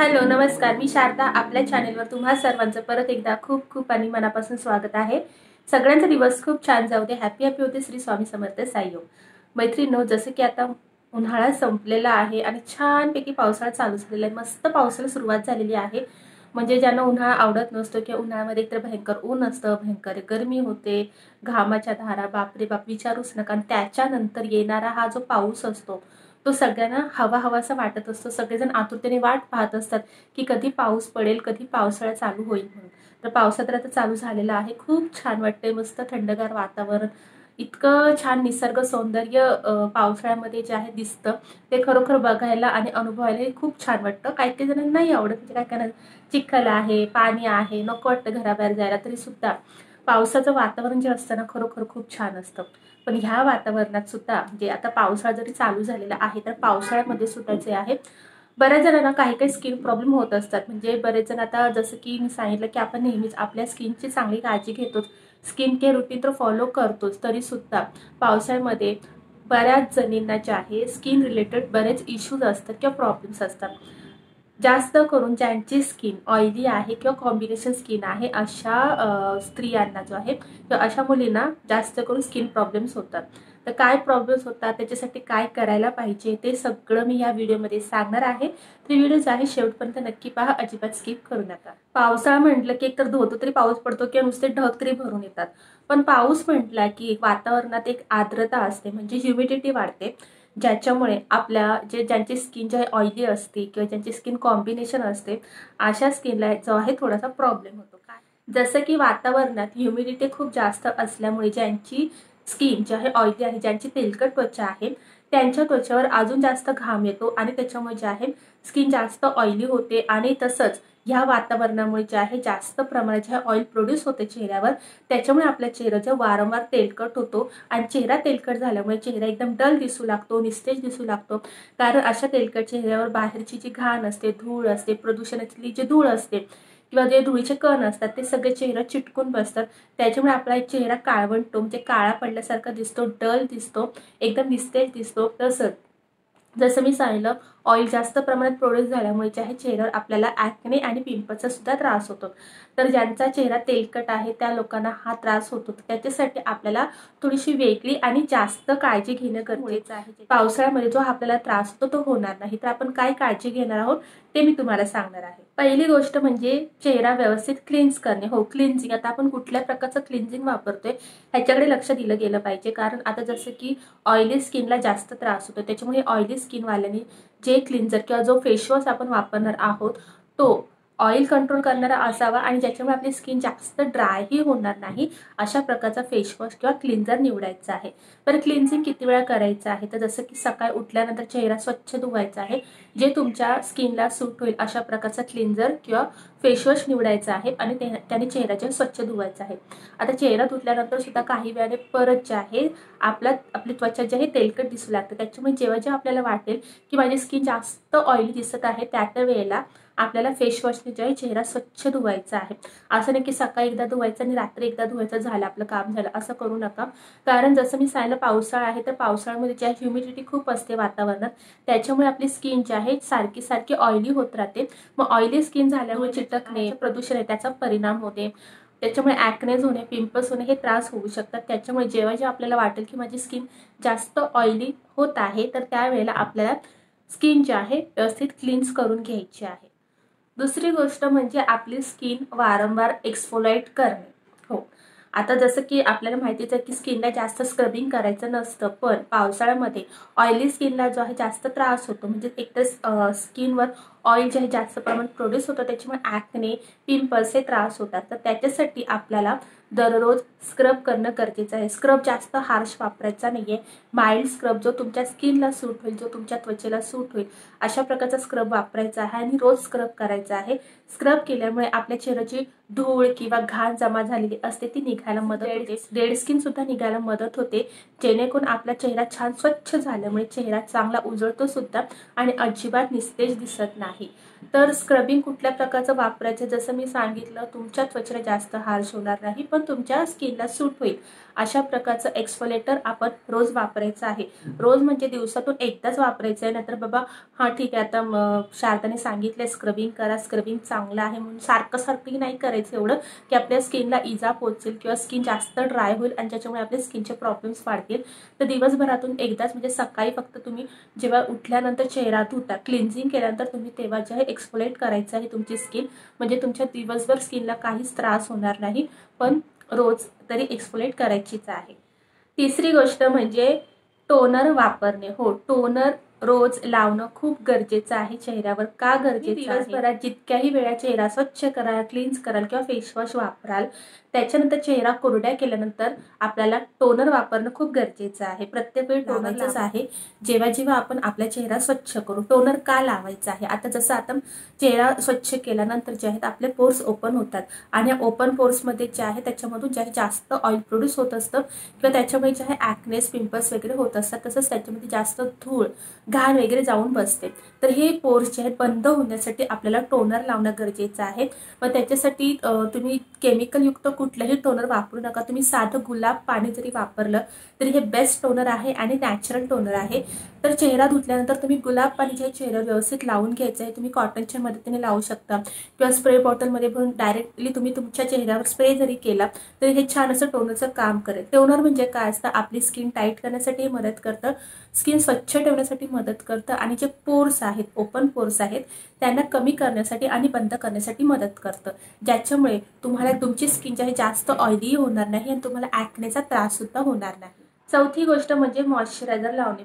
Hello नमस्कार, मी शारदा. आपल्या चॅनलवर तुम्हा सर्वांचं परत एकदा खूप खूप आणि मनापासून स्वागत आहे. सगळ्यांचा दिवस खूप छान जाऊ दे. हॅपी हॅपी होते. श्री स्वामी समर्थ साईओ. मैत्रिणींनो, जसं की आता उन्हाळा संपलेला आहे आणि छानपैकी पावसाळा चालू झालेला आहे. मस्त पावसाला सुरुवात झालेली आहे. म्हणजे ज्यांना उन्हाळा आवडत नसतो किंवा उन्हाळ्यामध्ये एकतर भयंकर ऊन असतं, भयंकर गरमी होते, घामाच्या धारा बापरे बाप विचारूच नका. आणि त्याच्यानंतर येणारा हा जो पाऊस असतो तो सगळ्यांना हवा हवासा वाटत असतो. सगळेजण आतुरतेने वाट पाहत असतात की कधी पाऊस पडेल, कधी पावसाळा चालू होईल म्हणून. तर पावसा तर आता चालू झालेला आहे. खूप छान वाटतंय, मस्त थंडगार वातावरण, इतकं छान निसर्ग सौंदर्य पावसाळ्यामध्ये जे आहे दिसतं ते खरोखर बघायला आणि अनुभवायला खूप छान वाटतं. काही काही जणांना नाही आवडत, म्हणजे काय करणार, चिखल आहे, पाणी आहे, नको वाटतं घराबाहेर जायला, तरी सुद्धा पावसाचं वातावरण जे असतं ना खरोखर खूप छान असतं. पण ह्या वातावरणात सुद्धा जे आता पावसाळा जरी चालू झालेला आहे तर पावसाळ्यामध्ये सुद्धा जे आहे बऱ्याच जणांना काही काही स्किन प्रॉब्लेम होत असतात. म्हणजे बरेच जण आता जसं की मी सांगितलं की आपण नेहमीच आपल्या स्किनची चांगली काळजी घेतोच, स्किन केअर रुटीन तर फॉलो करतोच, तरी सुद्धा पावसाळ्यामध्ये बऱ्याच जणींना जे आहे स्किन रिलेटेड बरेच इश्यूज असतात किंवा प्रॉब्लेम्स असतात. जास्त करून ज्यांची स्किन ऑइली आहे किंवा कॉम्बिनेशन स्किन आहे अशा स्त्रियांना जो आहे किंवा अशा मुलींना जास्त करून स्किन प्रॉब्लेम्स होतात. तर काय प्रॉब्लेम्स होतात, त्याच्यासाठी काय करायला पाहिजे, ते सगळं मी या व्हिडिओमध्ये सांगणार आहे. तर व्हिडिओ जो आहे शेवटपर्यंत नक्की पहा, अजिबात स्किप करू नका. पावसाळा म्हटलं की एकतर धोतो तरी पाऊस पडतो किंवा नुसते ढग तरी भरून येतात. पण पाऊस म्हटला की वातावरणात एक आर्द्रता असते, म्हणजे ह्युमिडिटी वाढते, ज्याच्यामुळे आपल्या ज्यांची स्किन जे ऑइली असते किंवा ज्यांची स्किन कॉम्बिनेशन असते अशा स्किनला जो आहे थोडासा प्रॉब्लेम होतो. काय, जसं की वातावरणात ह्युमिडिटी खूप जास्त असल्यामुळे ज्यांची स्किन जी आहे ऑइली आहे, ज्यांची तेलकट त्वचा आहे, त्यांच्या त्वचेवर अजून जास्त घाम येतो आणि त्याच्यामुळे जे आहे स्किन जास्त ऑइली होते. आणि तसंच ह्या वातावरणामुळे जे आहे जास्त प्रमाणात जे ऑइल प्रोड्यूस होते चेहऱ्यावर, त्याच्यामुळे आपल्या चेहऱ्याचा वारंवार तेलकट होतो आणि चेहरा तेलकट झाल्यामुळे चेहरा एकदम डल दिसू लागतो, निस्तेज दिसू लागतो. कारण अशा तेलकट चेहऱ्यावर बाहेरची जी घाण असते, धूळ असते, प्रदूषणातली जी धूळ असते किंवा जे धुळीचे कण असतात ते सगळे चेहरा चिटकून बसतात. त्याच्यामुळे आपला चेहरा काळवंटतो, म्हणजे काळा पडल्यासारखा दिसतो, डल दिसतो, एकदम निस्तेज दिसतो. तसंच जसं मी सांगितलं, ऑइल जास्त प्रमाणात प्रोड्यूस झाल्यामुळे जे आहे चेहऱ्यावर आपल्याला ॲक्ने आणि पिंपलचा सुद्धा त्रास होतो. तर ज्यांचा चेहरा तेलकट आहे त्या लोकांना हा त्रास होतो. त्याच्यासाठी आपल्याला थोडीशी वेगळी आणि जास्त काळजी घेणं गरजेचं आहे. पावसाळ्यामध्ये जो आपल्याला त्रास होतो तो होणार नाही. तर आपण काय काळजी घेणार आहोत ते मी तुम्हाला सांगणार आहे. पहिली गोष्ट म्हणजे चेहरा व्यवस्थित क्लिन्स करणे. हो, क्लिन्झिंग. आता आपण कुठल्या प्रकारचं क्लिन्झिंग वापरतोय ह्याच्याकडे लक्ष दिलं गेलं पाहिजे. कारण आता जसं की ऑइली स्किनला जास्त त्रास होतो, त्याच्यामुळे ऑइली स्किनवाल्याने जे क्लिन्झर किंवा जो फेसवॉश आपण वापरणार आहोत तो ऑइल कंट्रोल करणारा असावा आणि ज्याच्यामुळे आपली स्किन जास्त ड्रायही होणार नाही, अशा प्रकारचा फेसवॉश किंवा क्लिन्झर निवडायचा आहे. तर क्लिन्झिंग किती वेळा करायचं आहे, तर जसं की सकाळी उठल्यानंतर चेहरा स्वच्छ धुवायचा आहे. जे तुमच्या स्किनला सूट होईल अशा प्रकारचा क्लिन्झर किंवा फेसवॉश निवडायचा आहे आणि त्याने चेहरा स्वच्छ धुवायचा आहे. आता चेहरा धुतल्यानंतर सुद्धा काही वेळाने परत जे आहे आपली त्वचा जी आहे तेलकट दिसू लागते. त्याच्यामुळे जेव्हा जेव्हा आपल्याला वाटेल की माझी स्किन जास्त ऑइली दिसत आहे त्या वेळेला आपल्याला फेसवॉशने जे आहे चेहरा स्वच्छ धुवायचा आहे. असं नाही की सकाळी एकदा धुवायचं आणि रात्री एकदा धुवायचं, झालं आपलं काम झालं, असं करू नका. कारण जसं मी सांगितलं पावसाळा आहे तर पावसाळ्यामध्ये ज्या ह्युमिडिटी खूप असते वातावरणात, त्याच्यामुळे आपली स्किन जी आहे सारखी सारखी ऑइली होत राहते. मग ऑइली स्किन झाल्यामुळे चिटकणे, प्रदूषण आहे त्याचा परिणाम होते. त्याच्यामुळे ॲक्नेज होणे, पिंपल्स होणे हे त्रास होऊ शकतात. त्याच्यामुळे जेव्हा जेव्हा आपल्याला वाटेल की माझी स्किन जास्त ऑइली होत आहे तर त्यावेळेला आपल्याला स्किन जी आहे व्यवस्थित क्लीन्स करून घ्यायची आहे. दुसरी गोष्ट म्हणजे आपली स्किन वारंवार एक्सफोलाइट करणे. हो, आता जसं की आपल्याला माहितीच आहे की स्किनला जास्त स्क्रबिंग करायचं नसतं, पण पावसाळ्यामध्ये ऑइली स्किनला जो आहे जास्त त्रास होतो. म्हणजे एकतर स्किनवर ऑइल जे आहे जास्त प्रमाणात प्रोड्यूस होतं, त्याच्यामुळे ॲक्ने, पिंपल्स हे त्रास होतात. तर त्याच्यासाठी आपल्याला दररोज स्क्रब करणं गरजेचं आहे. स्क्रब जास्त हार्श वापरायचा नाही आहे. माइल्ड स्क्रब जो तुमच्या स्किनला सूट होईल, जो तुमच्या त्वचेला सूट होईल अशा प्रकारचा स्क्रब वापरायचा आहे आणि रोज स्क्रब करायचा आहे. स्क्रब केल्यामुळे आपल्या चेहऱ्याची धूळ किंवा घाण जमा झालेली असते ती निघायला मदत होते, डेड स्किन सुद्धा निघायला मदत होते, जेणेकरून आपला चेहरा छान स्वच्छ झाल्यामुळे चेहरा चांगला उजळतो सुद्धा आणि अजिबात निस्तेज दिसत नाही। तर स्क्रबिंग कुठल्या प्रकारचं वापरायचं जसं मी सांगितलं, तुमच्या त्वचेला जास्त हार्श होणार नाही पण तुमच्या स्किनला सूट होईल अशा प्रकारचं एक्सफोलेटर आपण रोज वापरायचं आहे। रोज म्हणजे दिवसातून एकदाच वापरायचं आहे, नाहीतर बाबा ठीक आहे आता शारदाने सांगितलं स्क्रबिंग करा, स्क्रबिंग चांगलं आहे म्हणून सारखं सारखं नाही करायचं एवढं की आपल्या स्किनला इजा पोहोचेल किंवा स्किन जास्त ड्राय होईल आणि त्याच्यामुळे आपल्या स्किनचे प्रॉब्लेम्स वाढतील। तर दिवसभरातून एकदाच म्हणजे सकाळी फक्त तुम्ही जेव्हा उठल्यानंतर चेहरा धुता, क्लिन्झिंग केल्यानंतर तुम्ही तेव्हा जे आहे एक्सफोलेट करायचं आहे तुमची स्किन, म्हणजे तुमच्या दिवसभर स्किनला काहीच त्रास होणार नाही, पण रोज तरी एक्सफोलेट करायचीच आहे। तिसरी गोष्ट म्हणजे टोनर वापरणे। हो, टोनर रोज लावणं खूप गरजेचं आहे चेहऱ्यावर। का गरजेचं? दिवसभरात जितक्याही वेळा चेहरा स्वच्छ कराल, क्लीन्स कराल किंवा फेसवॉश वापराल, त्याच्यानंतर चेहरा कोरड्या केल्यानंतर आपल्याला टोनर वापरणं खूप गरजेचं आहे। प्रत्येक वेळी टोनरच आहे जेव्हा जेव्हा आपण आपला चेहरा स्वच्छ करू। टोनर का लावायचा आहे? आता जसं आता चेहरा स्वच्छ केल्यानंतर जे आहेत आपले पोर्स ओपन होतात आणि ओपन पोर्समध्ये जे आहे त्याच्यामधून जे आहे जास्त ऑइल प्रोड्यूस होत असतं किंवा त्याच्यामुळे जे आहे ॲक्नेस, पिंपल्स वगैरे होत असतात, तसंच त्याच्यामध्ये जास्त धूळ, घाण वगैरे जाऊन बसते। तर हे पोर्स जे आहेत बंद होण्यासाठी आपल्याला टोनर लावणं गरजेचं आहे। मग त्याच्यासाठी तुम्ही केमिकलयुक्त कुठलंही टोनर वापरू नका, तुम्ही साधं गुलाब पाणी जरी वापरलं तरी हे बेस्ट टोनर आहे आणि नॅचरल टोनर आहे। तर चेहरा धुतल्यानंतर तुम्ही गुलाब पाणी जे चेहऱ्यावर व्यवस्थित लावून घ्यायचं आहे, तुम्ही कॉटनच्या मदतीने लावू शकता किंवा स्प्रे बॉटलमध्ये भरून डायरेक्टली तुम्ही तुमच्या चेहऱ्यावर स्प्रे जरी केला तरी हे छान असं टोनरचं काम करेल। टोनर म्हणजे काय असतं? आपली स्किन टाईट करण्यासाठी मदत करतं, स्किन स्वच्छ ठेवण्यासाठी मदत करतं आणि जे पोर्स आहेत, ओपन पोर्स आहेत, त्यांना कमी करण्यासाठी आणि बंद करण्यासाठी मदत करतं, ज्याच्यामुळे तुम्हाला तुमची स्किन जी आहे जास्त ऑइली होणार नाही आणि तुम्हाला ॲक्नेचा त्रास सुद्धा होणार नाही। चौथी गोष्ट म्हणजे मॉइश्चरायझर लावणे।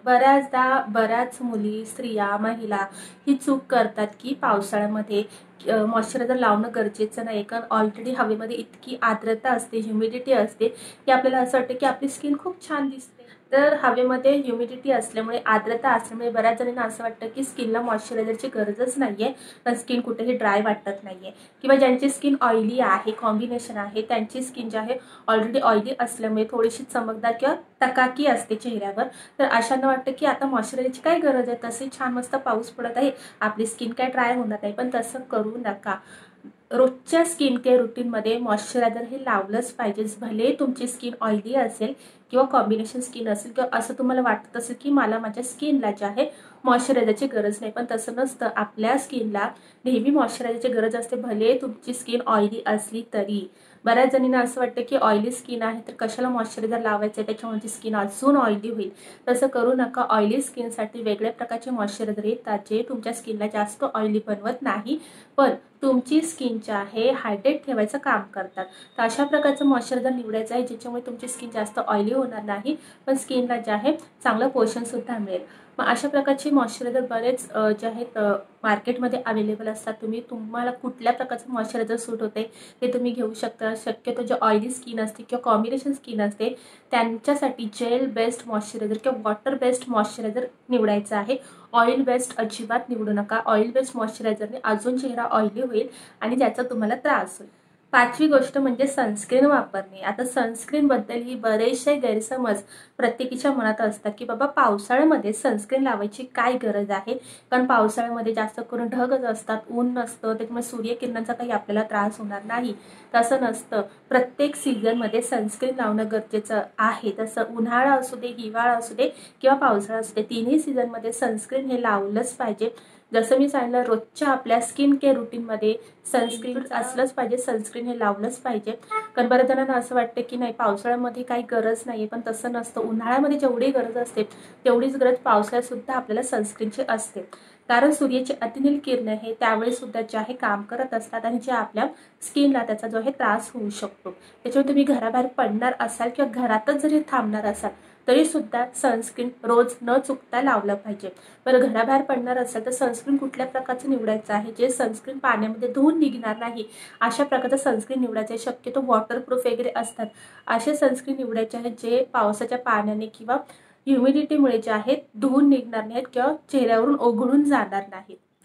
बऱ्याच मुली, स्त्रिया, महिला ही चूक करतात की पावसाळ्यामध्ये मॉइश्चरायझर लावणं गरजेचं नाही, कारण ऑलरेडी हवेमध्ये इतकी आर्द्रता असते, ह्युमिडिटी असते की आपल्याला असं वाटतं की आपली स्किन खूप छान दिसते। तर हवेमध्ये ह्युमिडिटी असल्यामुळे, आर्द्रता असल्यामुळे बऱ्याच जणांना असं वाटतं की स्किनला मॉइश्चरायझरची गरजच नाहीये, पण स्किन कुठेही ड्राय वाटत नाहीये, किंवा ज्यांची स्किन ऑइली आहे, कॉम्बिनेशन आहे, त्यांची स्किन जी आहे ऑलरेडी ऑइली असल्यामुळे थोडीशी चमकदार किंवा टकाकी असते चेहऱ्यावर, तर अशांना वाटतं की आता मॉइश्चरायझरची काय गरज आहे, तसे छान मस्त पाऊस पडत आहे, आपली स्किन काय ड्राय होणार नाही। पण तसं करू नका। रोजच्या स्किन केअर रुटीनमध्ये मॉइश्चरायझर हे लावलंच पाहिजे, भले तुमची स्किन ऑइली असेल किंवा कॉम्बिनेशन स्किन असेल किंवा असं तुम्हाला वाटत असेल की मला माझ्या स्किनला जे आहे मॉइश्चरायझरची गरज नाही, पण तसं नसतं। आपल्या स्किनला नेहमी मॉइश्चरायझरची गरज असते, भले तुमची स्किन ऑइली असली तरी। बऱ्याच जणींना असं वाटतं की ऑइली स्किन आहे तर कशाला मॉइश्चरायझर लावायचं आहे, त्याच्यामुळे स्किन अजून ऑइली होईल। तसं करू नका। ऑइली स्किनसाठी वेगळ्या प्रकारचे मॉइश्चरायझर येतात जे तुमच्या स्किनला जास्त ऑइली बनवत नाही, पण तुमची स्किन जे आहे हायड्रेट ठेवायचं काम करतात। तर अशा प्रकारचं मॉइश्चरायझर निवडायचं आहे ज्याच्यामुळे तुमची स्किन जास्त ऑइली होणार नाही, पण स्किनला जे आहे चांगलं पोषणसुद्धा मिळेल। मग अशा प्रकारचे मॉइश्चरायझर बरेच जे आहेत मार्केटमध्ये अवेलेबल असतात। तुम्हाला कुठल्या प्रकारचं मॉइश्चरायझर सूट होते ते तुम्ही घेऊ शकता। शक्यतो जे ऑइली स्किन असते किंवा कॉम्बिनेशन स्किन असते त्यांच्यासाठी जेल बेस्ड मॉइश्चरायझर किंवा वॉटर बेस्ड मॉइश्चरायझर निवडायचं आहे, ऑइल बेस्ड अजिबात निवडू नका। ऑइल बेस्ड मॉइश्चरायझरने अजून चेहरा ऑइली होईल आणि त्याचा तुम्हाला त्रास होईल। पाचवी गोष्ट म्हणजे सनस्क्रीन वापरणे। आता सनस्क्रीनबद्दल ही बरेचसे गैरसमज प्रत्येकीच्या मनात असतात की बाबा पावसाळ्यामध्ये सनस्क्रीन लावायची काय गरज आहे, कारण पावसाळ्यामध्ये जास्त करून ढगच असतात, ऊन नसतं, त्याच्यामुळे सूर्यकिरणांचा काही आपल्याला त्रास होणार नाही। तसं नसतं, प्रत्येक सीझनमध्ये सनस्क्रीन लावणं गरजेचं आहे। तसं उन्हाळा असू दे, हिवाळा असू दे किंवा पावसाळा असू दे, तिन्ही सीझनमध्ये सनस्क्रीन हे लावलंच पाहिजे। जसं मी सांगितलं, रोजच्या आपल्या स्किन केअर रुटीनमध्ये सनस्क्रीन असलंच पाहिजे, सनस्क्रीन हे लावलंच पाहिजे। कारण बऱ्याच जणांना असं वाटतं की नाही पावसाळ्यामध्ये काही गरज नाही, पण तसं नसतं। उन्हाळ्यामध्ये जेवढी गरज असते तेवढीच गरज पावसाळ्यात सुद्धा आपल्याला सनस्क्रीनची असते, कारण सूर्याची अतिनील किरणे हे त्यावेळेस सुद्धा जे आहे काम करत असतात आणि जे आपल्या स्किनला त्याचा जो आहे त्रास होऊ शकतो। त्याच्यामुळे तुम्ही घराबाहेर पडणार असाल किंवा घरातच जरी थांबणार असाल तरी सुद्धा सनस्क्रीन रोज न चुकता लावलं पाहिजे। बरं, घराबाहेर पडणार असेल तर सनस्क्रीन कुठल्या प्रकारचं निवडायचं आहे, जे सनस्क्रीन पाण्यामध्ये धुवून निघणार नाही अशा प्रकारचं सनस्क्रीन निवडायचं आहे। शक्यतो वॉटरप्रूफ वगैरे असतात असे सनस्क्रीन निवडायचे आहेत जे पावसाच्या पाण्याने किंवा ह्युमिडिटीमुळे जे आहेत धुवून निघणार नाहीत किंवा चेहऱ्यावरून ओघळून जाणार नाहीत।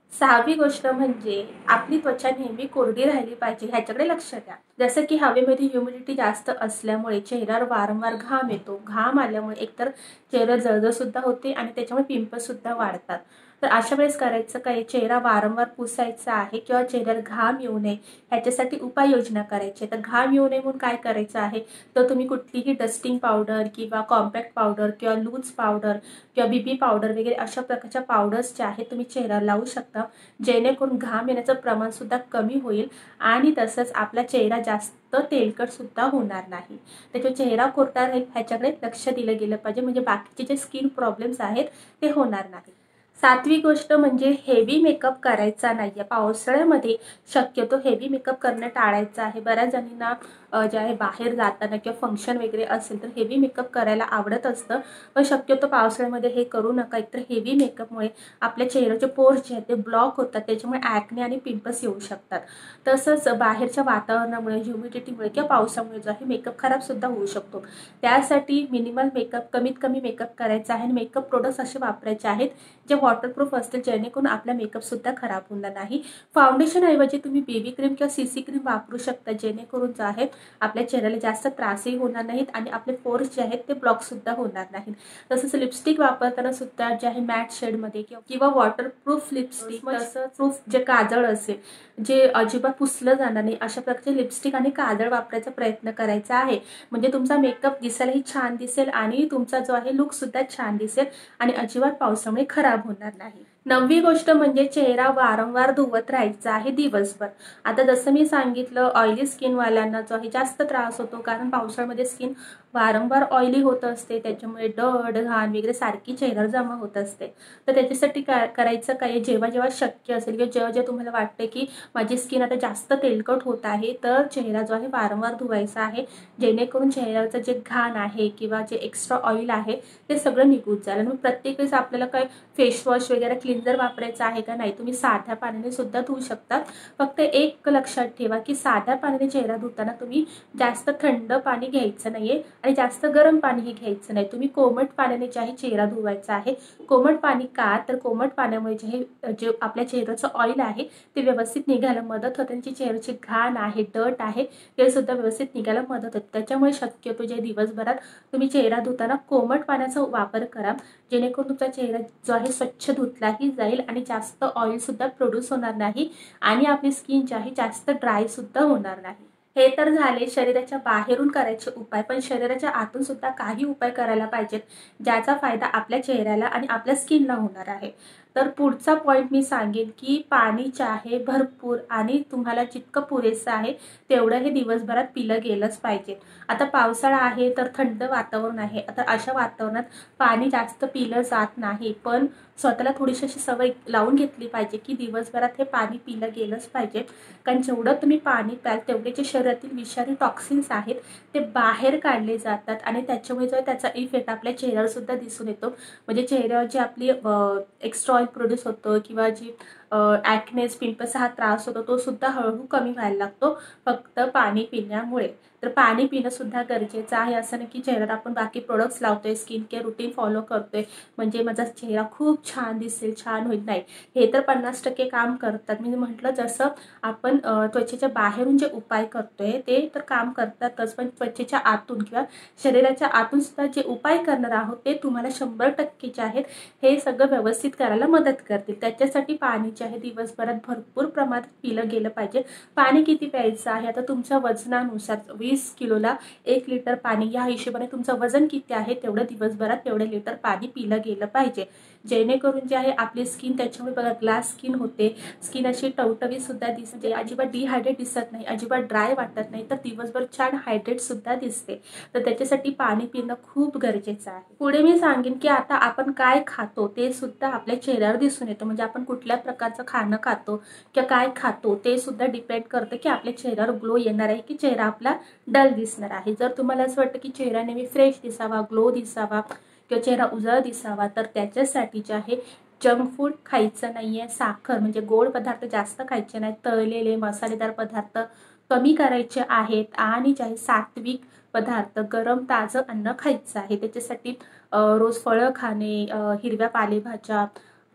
6वी गोष्ट म्हणजे आपली त्वचा नेहमी कोरडी राहिली पाहिजे, ह्याच्याकडे लक्ष द्या. जसं की हवेमध्ये ह्युमिडिटी जास्त असल्यामुळे चेहऱ्यावर वारंवार घाम येतो. घाम आल्यामुळे एकतर चेहऱ्यावर जळजळ सुद्धा होते आणि त्याच्यामुळे पिंपल्स सुद्धा वाढतात. तर अशा वेळेस करायचं काय, चेहरा वारंवार पुसायचा आहे किंवा चेहऱ्यावर घाम येऊ नये ह्याच्यासाठी उपाययोजना करायची. तर घाम येऊ नये म्हणून काय करायचं आहे, तर तुम्ही कुठलीही डस्टिंग पावडर किंवा कॉम्पॅक्ट पावडर किंवा लूज पावडर किंवा बीबी पावडर वगैरे अशा प्रकारच्या पावडर्स ज्या आहेत तुम्ही चेहऱ्याला लावू शकता, जेणेकरून घाम येण्याचं प्रमाण सुद्धा कमी होईल आणि तसंच आपला चेहरा जास्त तेलकट सुद्धा होणार नाही. त्याच्या चेहरा कोरडा राहील ह्याच्याकडे लक्ष दिलं गेलं पाहिजे, म्हणजे बाकीचे जे स्किन प्रॉब्लेम्स आहेत ते होणार नाही. 7वी गोष्ट म्हणजे हेवी मेकअप करायचा नाहीये. पावसाळ्यामध्ये शक्यतो हेवी मेकअप करणं टाळायचं आहे. बऱ्याच जणींना जे आहे बाहेर जाताना किंवा फंक्शन वगैरे असेल तर हेवी मेकअप करायला आवडत असतं, पण शक्यतो पावसाळ्यामध्ये हे करू नका. एकतर हेवी मेकअपमुळे आपल्या चेहऱ्याचे पोर्स जे आहेत ते ब्लॉक होतात, त्याच्यामुळे ॲक्ने आणि पिंपल्स येऊ शकतात. तसंच बाहेरच्या वातावरणामुळे, ह्युमिडिटीमुळे किंवा पावसामुळे जो आहे मेकअप खराब सुद्धा होऊ शकतो. त्यासाठी मिनिमल मेकअप, कमीत कमी मेकअप करायचा आहे आणि मेकअप प्रोडक्ट्स असे वापरायचे आहेत जे वॉटरप्रूफ असतील, जेणेकरून आपला मेकअप सुद्धा खराब होणार नाही. फाउंडेशन ऐवजी तुम्ही बेबी क्रीम किंवा सीसी क्रीम वापरू शकता, जेणेकरून जो आहे आपल्या चेहऱ्याला जास्त त्रासही होणार नाहीत आणि आपले पोर्स जे आहेत ते ब्लॉक सुद्धा होणार नाहीत. तसंच लिपस्टिक वापरताना सुद्धा जे आहे मॅट शेडमध्ये किंवा वॉटरप्रूफ लिपस्टिक, तसंच प्रूफ जे काजळ असेल जे अजिबात पुसलं जाणार नाही अशा प्रकारचे लिपस्टिक आणि काजळ वापरायचा प्रयत्न करायचा आहे. म्हणजे तुमचा मेकअप दिसायलाही छान दिसेल आणि तुमचा जो आहे लुक सुद्धा छान दिसेल आणि अजिबात पावसामुळे खराब होणार नाही. 9वी गोष्ट म्हणजे चेहरा वारंवार धुवत राहायचा आहे दिवसभर. आता जसं मी सांगितलं, ऑइली स्किनवाल्यांना जो आहे जास्त त्रास होतो, कारण पावसाळ्यामध्ये स्किन वारंवार ऑइली होत असते, त्याच्यामुळे डड घाण वगैरे सारखी चेहऱ्यावर जमा होत असते. तर त्याच्यासाठी काय करायचं, काय जेव्हा जेव्हा शक्य असेल किंवा जेव्हा जेव्हा तुम्हाला वाटते की माझी स्किन आता जास्त तेलकट होत आहे, तर चेहरा जो आहे वारंवार धुवायचा आहे, जेणेकरून चेहऱ्यावरचं जे घाण आहे किंवा जे एक्स्ट्रा ऑइल आहे ते सगळं निघून जाईल. आणि प्रत्येक वेळेस आपल्याला काय फेसवॉश वगैरे क्लिन्झर वापरायचा आहे का, नाही, तुम्ही साध्या पाण्याने सुद्धा धुवू शकतात. फक्त एक लक्षात ठेवा की साध्या पाण्याने चेहरा धुताना तुम्ही जास्त थंड पाणी घ्यायचं नाहीये आणि जास्त गरम पाणीही घ्यायचं नाही. तुम्ही कोमट पाण्याने जे आहे चेहरा धुवायचा आहे. कोमट पाणी का, तर कोमट पाण्यामुळे जे आपल्या चेहऱ्याचं ऑइल आहे ते व्यवस्थित निघायला मदत होते, त्यांची चेहऱ्याची घाण आहे, डट आहे ते सुद्धा व्यवस्थित निघायला मदत होते. त्याच्यामुळे शक्यतो जे दिवसभरात तुम्ही चेहरा धुताना कोमट पाण्याचा वापर करा, जेणेकरून तुमचा चेहरा जो आहे स्वच्छ धुतलाही जाईल आणि जास्त ऑइल सुद्धा प्रोड्यूस होणार नाही आणि आपली स्किन जी आहे जास्त ड्राय सुद्धा होणार नाही. हे तर झाले शरीराच्या बाहेरून करायचे उपाय, पण शरीराच्या आतून सुद्धा काही उपाय करायला पाहिजेत, ज्याचा फायदा आपल्या चेहऱ्याला आणि आपल्या स्किनला होणार आहे. तर पुढचा पॉईंट मी सांगेन की पाणी आहे भरपूर आणि तुम्हाला जितकं पुरेसं आहे तेवढं हे दिवसभरात पिलं गेलंच पाहिजे. आता पावसाळा आहे तर थंड वातावरण आहे. आता अशा वातावरणात पाणी जास्त पिलं जात नाही, पण स्वतःला थोडीशी अशी सवय लावून घेतली पाहिजे की दिवसभरात हे पाणी पिलं गेलंच पाहिजे. कारण जेवढं तुम्ही पाणी प्याल तेवढे जे शरीरातील विषारी टॉक्सिन्स आहेत ते बाहेर काढले जातात आणि त्याच्यामुळे जो त्याचा इफेक्ट आपल्या चेहऱ्यावर सुद्धा दिसून येतो. म्हणजे चेहऱ्यावर जी आपली एक्स्ट्रा ऑइल प्रोड्यूस होतं किंवा जी ॲक्नेस पिंपल्स हा त्रास होतो तो सुद्धा हळूहळू कमी व्हायला लागतो फक्त पाणी पिण्यामुळे. तर पाणी पिणं सुद्धा गरजेचं आहे. असं नाही की चेहऱ्यावर आपण बाकी प्रोडक्ट्स लावतोय, स्किन केअर रुटीन फॉलो करतोय म्हणजे माझा चेहरा खूप छान दिसेल, छान होईल, नाही, हे तर 50% काम करतात. मी म्हटलं जसं आपण त्वचेच्या बाहेरून जे उपाय करतोय ते तर काम करतातच, पण त्वचेच्या आतून किंवा शरीराच्या आतून सुद्धा जे उपाय करणार आहोत ते तुम्हाला 100% जे आहेत हे सगळं व्यवस्थित करायला मदत करतील. त्याच्यासाठी पाणी जे आहे दिवसभरात भरपूर प्रमाणात पिलं गेलं पाहिजे. पाणी किती प्यायचं आहे, आता तुमच्या वजनानुसार 20 किलोला 1 लिटर पाणी, या हिशोबाने तुमचं वजन किती आहे तेवढं दिवसभरात तेवढे लिटर पाणी पिलं गेलं पाहिजे, जेणेकरून जे आहे आपली स्किन, त्याच्यामुळे बघा ग्लास स्किन होते, स्किन अशी टवटवीत सुद्धा दिसते, अजिबात डिहायड्रेट दिसत नाही, अजिबात ड्राय वाटत नाही, तर दिवसभर छान हायड्रेट सुद्धा दिसते. तर त्याच्यासाठी पाणी पिणं खूप गरजेचं आहे. पुढे मी सांगेन की आता आपण काय खातो ते सुद्धा आपल्या चेहऱ्यावर दिसून येतं. म्हणजे आपण कुठल्या प्रकारचं खाणं खातो किंवा काय खातो ते सुद्धा डिपेंड करतं की आपल्या चेहऱ्यावर ग्लो येणार आहे की चेहरा आपला डल दिसणार आहे. जर तुम्हाला असं वाटतं की चेहरा नेहमी फ्रेश दिसावा, ग्लो दिसावा किंवा चेहरा उजळ दिसावा, तर त्याच्यासाठी जे आहे जंक फूड खायचं नाहीये, साखर म्हणजे गोड पदार्थ जास्त खायचे नाहीत, तळलेले मसालेदार पदार्थ कमी करायचे आहेत आणि जे आहे सात्विक पदार्थ, गरम ताजं अन्न खायचं आहे. त्याच्यासाठी रोज फळं खाणे, हिरव्या पालेभाज्या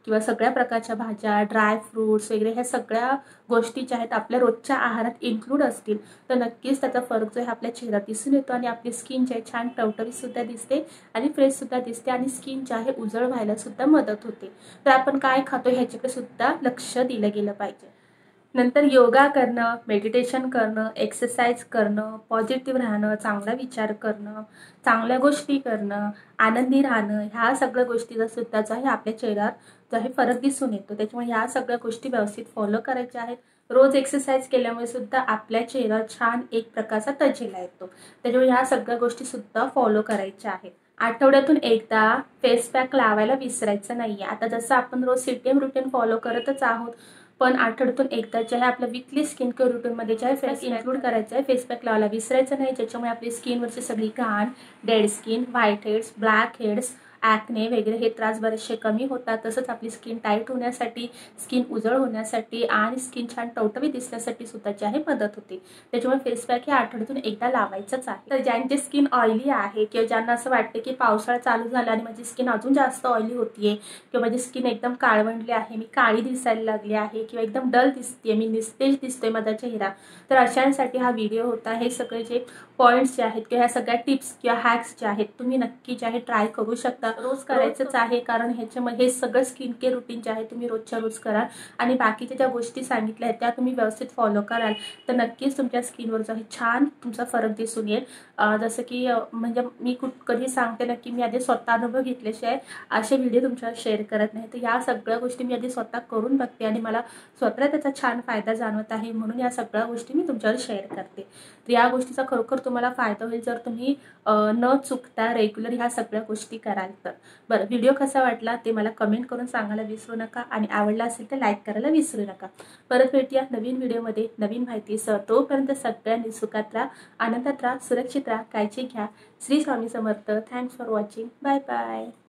किंवा सगळ्या प्रकारच्या भाज्या, ड्राय फ्रूट्स वगैरे ह्या सगळ्या गोष्टी ज्या आहेत आपल्या रोजच्या आहारात इन्क्लूड असतील तर नक्कीच त्याचा फरक जो आहे आपल्या चेहऱ्यात दिसून येतो आणि आपली स्किन जी आहे छान टवटवीतसुद्धा दिसते आणि फ्रेशसुद्धा दिसते आणि स्किन जी आहे उजळ व्हायला सुद्धा मदत होते. तर आपण काय खातो ह्याच्याकडे सुद्धा लक्ष दिलं गेलं पाहिजे. नंतर योगा करणं, मेडिटेशन करणं, एक्सरसाइज करणं, पॉझिटिव्ह राहणं, चांगला विचार करणं, चांगल्या गोष्टी करणं, आनंदी राहणं, ह्या सगळ्या गोष्टीचा सुद्धा जो आहे आपल्या चेहऱ्यावर जो आहे फरक दिसून येतो. त्याच्यामुळे ह्या सगळ्या गोष्टी व्यवस्थित फॉलो करायच्या आहेत. रोज एक्सरसाइज केल्यामुळे सुद्धा आपल्या चेहऱ्यावर छान एक प्रकारचा तजेला येतो. त्याच्यामुळे ह्या सगळ्या गोष्टी सुद्धा फॉलो करायच्या आहेत. आठवड्यातून एकदा फेस पॅक लावायला विसरायचं नाहीये. आता जसं आपण रोज सीटीएम रुटीन फॉलो करतच आहोत, पण आठवड्यातून एकदा जे आहे आपल्या वीकली स्किन केअर रुटीनमध्ये जे आहे फेस इन्क्लूड करायचं आहे. फेस पॅक लावायला विसरायचं नाही, ज्याच्यामुळे आपली स्किनवरची सगळी घाण, dead skin, white heads, black heads, acne वगैरे हे त्रास बरेचसे कमी होतात. तसंच आपली स्किन टाईट होण्यासाठी, स्किन उजळ होण्यासाठी आणि स्किन छान टवटवीत दिसण्यासाठी सुद्धा जी आहे मदत होते. त्याच्यामुळे फेस पॅक हे आठवड्यातून एकदा लावायचंच आहे. तर ज्यांची स्किन ऑइली आहे किंवा ज्यांना असं वाटतं की पावसाळा चालू झाला आणि माझी स्किन अजून जास्त ऑइली होतीये किंवा माझी स्किन एकदम काळवंडली आहे, मी काळी दिसायला लागली आहे किंवा एकदम डल दिसते, मी निस्तेज दिसतोय माझा चेहरा, तर अशांसाठी हा व्हिडिओ होता. हे सगळे जे पॉईंट्स जे आहेत किंवा ह्या सगळ्या टिप्स किंवा हॅक्स जे आहेत तुम्ही नक्की जे आहे ट्राय करू शकता. रोज करायचंच आहे, कारण ह्याच्यामध्ये हे सगळं स्किन केअर रुटीन जे आहे तुम्ही रोजच्या रोज कराल आणि बाकीच्या ज्या गोष्टी सांगितल्या आहेत त्या तुम्ही व्यवस्थित फॉलो कराल तर नक्कीच तुमच्या स्किनवर जो आहे छान तुमचा फरक दिसून येईल. जसं की म्हणजे मी कधी सांगते ना की मी आधी स्वतः अनुभव घेतल्याशिवाय असे व्हिडिओ तुमच्यावर शेअर करत नाही. तर या सगळ्या गोष्टी मी आधी स्वतः करून बघते आणि मला स्वतः त्याचा छान फायदा जाणवत आहे, म्हणून या सगळ्या गोष्टी मी तुमच्यावर शेअर करते. तर या गोष्टीचा खरोखर तुम्हाला फायदा होईल जर तुम्ही न चुकता रेग्युलर ह्या सगळ्या गोष्टी कराल तर. बरं, व्हिडिओ कसा वाटला ते मला कमेंट करून सांगायला विसरू नका आणि आवडला असेल तर लाईक करायला विसरू नका. परत भेटूया नवीन व्हिडिओमध्ये नवीन माहितीसह. तोपर्यंत सगळ्यांनी सुखात राहा, आनंदात राहा, सुरक्षित राहा, काळजी घ्या. Shri Swami Samarth. Thanks for watching. Bye bye.